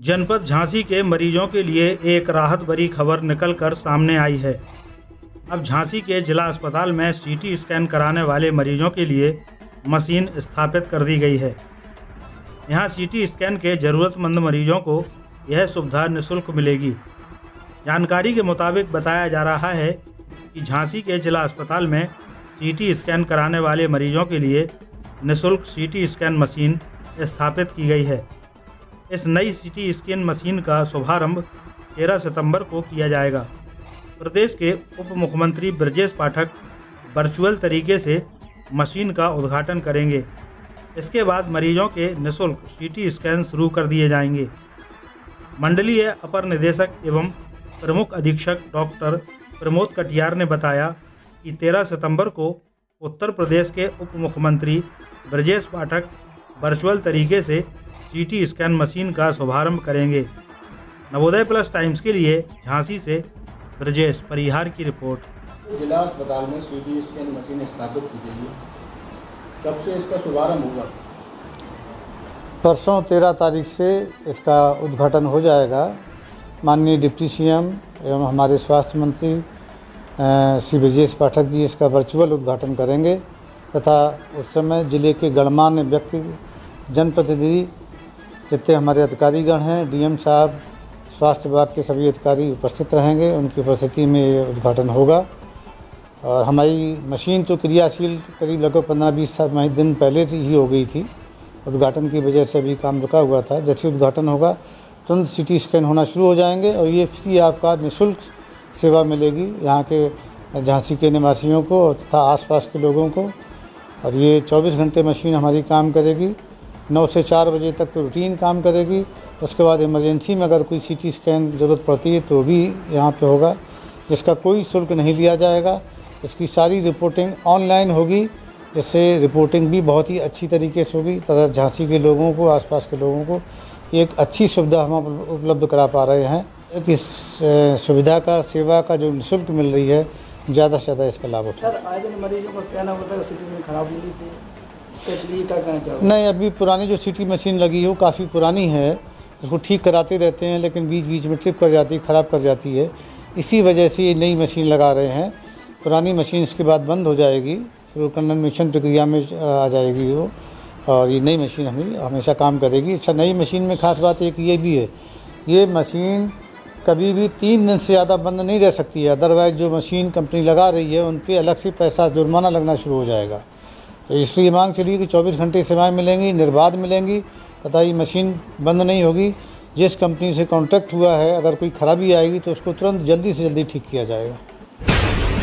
जनपद झांसी के मरीजों के लिए एक राहत भरी खबर निकलकर सामने आई है। अब झांसी के जिला अस्पताल में सीटी स्कैन कराने वाले मरीजों के लिए मशीन स्थापित कर दी गई है। यहां सीटी स्कैन के ज़रूरतमंद मरीजों को यह सुविधा निःशुल्क मिलेगी। जानकारी के मुताबिक बताया जा रहा है कि झांसी के जिला अस्पताल में सीटी स्कैन कराने वाले मरीजों के लिए निःशुल्क सीटी स्कैन मशीन स्थापित की गई है। इस नई सीटी स्कैन मशीन का शुभारंभ 13 सितंबर को किया जाएगा। प्रदेश के उप मुख्यमंत्री ब्रजेश पाठक वर्चुअल तरीके से मशीन का उद्घाटन करेंगे। इसके बाद मरीजों के निःशुल्क सीटी स्कैन शुरू कर दिए जाएंगे। मंडलीय अपर निदेशक एवं प्रमुख अधीक्षक डॉक्टर प्रमोद कटियार ने बताया कि 13 सितंबर को उत्तर प्रदेश के उप मुख्यमंत्री ब्रजेश पाठक वर्चुअल तरीके से सीटी स्कैन मशीन का शुभारंभ करेंगे। नवोदय प्लस टाइम्स के लिए झांसी से ब्रजेश परिहार की रिपोर्ट। जिला अस्पताल में सीटी स्कैन मशीन स्थापित की गई है, कब से इसका शुभारंभ होगा? परसों 13 तारीख से इसका उद्घाटन हो जाएगा। माननीय डिप्टी सीएम एवं हमारे स्वास्थ्य मंत्री श्री ब्रजेश पाठक जी इसका वर्चुअल उद्घाटन करेंगे तथा उस समय जिले के गणमान्य व्यक्ति, जनप्रतिनिधि, जितने हमारे अधिकारीगण हैं, डीएम साहब, स्वास्थ्य विभाग के सभी अधिकारी उपस्थित रहेंगे। उनकी उपस्थिति में ये उद्घाटन होगा। और हमारी मशीन तो क्रियाशील करीब लगभग 15-20 दिन पहले से ही हो गई थी। उद्घाटन की वजह से अभी काम रुका हुआ था। जैसे उद्घाटन होगा तुरंत सीटी स्कैन होना शुरू हो जाएंगे और ये फ्री आपका निःशुल्क सेवा मिलेगी यहाँ के झांसी के निवासियों को तथा आसपास के लोगों को। और ये 24 घंटे मशीन हमारी काम करेगी। 9 से 4 बजे तक तो रूटीन काम करेगी। उसके बाद इमरजेंसी में अगर कोई सीटी स्कैन ज़रूरत पड़ती है तो भी यहाँ पे होगा, जिसका कोई शुल्क नहीं लिया जाएगा। इसकी सारी रिपोर्टिंग ऑनलाइन होगी, जिससे रिपोर्टिंग भी बहुत ही अच्छी तरीके से होगी तथा झांसी के लोगों को, आसपास के लोगों को एक अच्छी सुविधा हम उपलब्ध करा पा रहे हैं। इस सुविधा का, सेवा का जो निःशुल्क मिल रही है, ज़्यादा से ज़्यादा इसका लाभ उठाएं। सर, आए दिन मरीजों को कहना होता है सीटी में खराब हो गई थी, इसलिए क्या कहना चाहोगे? नहीं, अभी पुरानी जो सीटी मशीन लगी है वो काफ़ी पुरानी है। उसको ठीक कराते रहते हैं, लेकिन बीच बीच में ट्रिप कर जाती है, ख़राब कर जाती है। इसी वजह से ये नई मशीन लगा रहे हैं। पुरानी मशीन इसके बाद बंद हो जाएगी, फिर वो कंडमनेशन प्रक्रिया में आ जाएगी वो, और ये नई मशीन हमेशा काम करेगी। अच्छा, नई मशीन में खास बात एक ये भी है, ये मशीन कभी भी 3 दिन से ज़्यादा बंद नहीं रह सकती है। अदरवाइज़ जो मशीन कंपनी लगा रही है उन पर अलग से पैसा, जुर्माना लगना शुरू हो जाएगा। तो इसलिए मांग चलिए कि 24 घंटे सेवाएं मिलेंगी, निर्बाध मिलेंगी तथा ये मशीन बंद नहीं होगी। जिस कंपनी से कॉन्ट्रैक्ट हुआ है, अगर कोई खराबी आएगी तो उसको तुरंत जल्दी से जल्दी ठीक किया जाएगा।